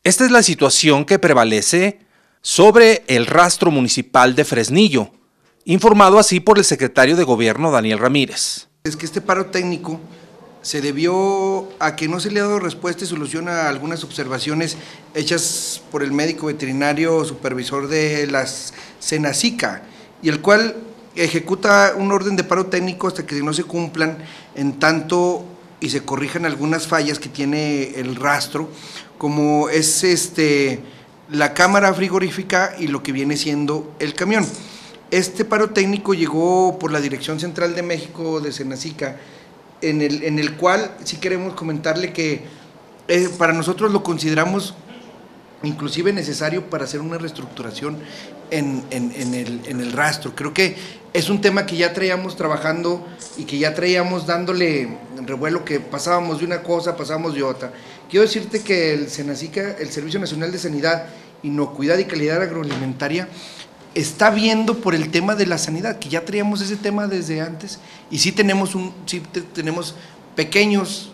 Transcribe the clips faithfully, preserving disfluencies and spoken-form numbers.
Esta es la situación que prevalece sobre el rastro municipal de Fresnillo, informado así por el secretario de Gobierno Daniel Ramírez. Es que este paro técnico se debió a que no se le ha dado respuesta y solución a algunas observaciones hechas por el médico veterinario supervisor de la Senacica, y el cual ejecuta un orden de paro técnico hasta que no se cumplan en tanto y se corrijan algunas fallas que tiene el rastro, como es este la cámara frigorífica y lo que viene siendo el camión. Este paro técnico llegó por la Dirección Central de México de Senacica, en el, en el cual sí queremos comentarle que eh, para nosotros lo consideramos inclusive necesario para hacer una reestructuración en, en, en, el, en el rastro. Creo que es un tema que ya traíamos trabajando y que ya traíamos dándole revuelo, que pasábamos de una cosa, pasábamos de otra. Quiero decirte que el Senacica, el Servicio Nacional de Sanidad, Inocuidad y Calidad Agroalimentaria, está viendo por el tema de la sanidad, que ya traíamos ese tema desde antes, y sí tenemos, un, sí tenemos pequeños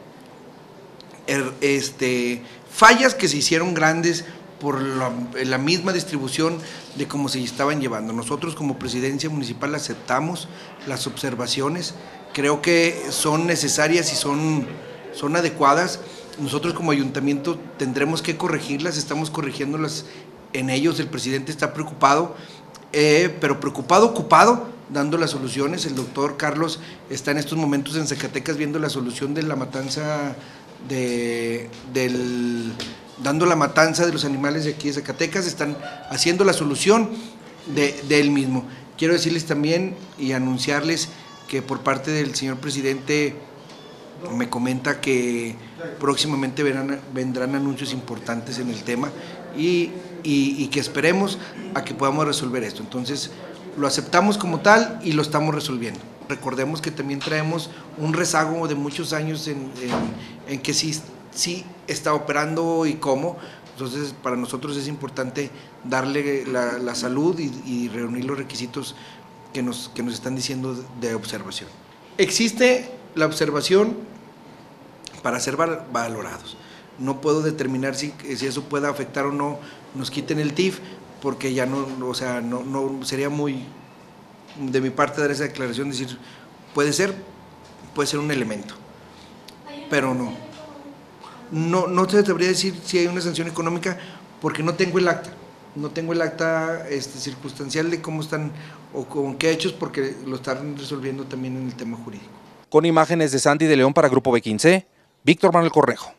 este, fallas que se hicieron grandes por la, la misma distribución de cómo se estaban llevando. Nosotros como presidencia municipal aceptamos las observaciones, creo que son necesarias y son, son adecuadas. Nosotros como ayuntamiento tendremos que corregirlas, estamos corrigiéndolas en ellos. El presidente está preocupado, eh, pero preocupado, ocupado, dando las soluciones. El doctor Carlos está en estos momentos en Zacatecas viendo la solución de la matanza de, del, dando la matanza de los animales de aquí de Zacatecas, están haciendo la solución de, de él mismo. Quiero decirles también y anunciarles que por parte del señor presidente me comenta que próximamente verán, vendrán anuncios importantes en el tema y, y, y que esperemos a que podamos resolver esto. Entonces lo aceptamos como tal y lo estamos resolviendo. Recordemos que también traemos un rezago de muchos años en, en, en que sí, sí está operando y cómo. Entonces para nosotros es importante darle la, la salud y, y reunir los requisitos que nos, que nos están diciendo de observación. Existe la observación para ser valorados. No puedo determinar si, si eso pueda afectar o no, nos quiten el T I F, porque ya no, o sea, no, no sería muy de mi parte dar esa declaración, decir, puede ser, puede ser un elemento, pero no. No, no te debería decir si hay una sanción económica, porque no tengo el acta, no tengo el acta este, circunstancial de cómo están o con qué hechos, porque lo están resolviendo también en el tema jurídico. Con imágenes de Sandy de León para Grupo B quince, Víctor Manuel Cornejo.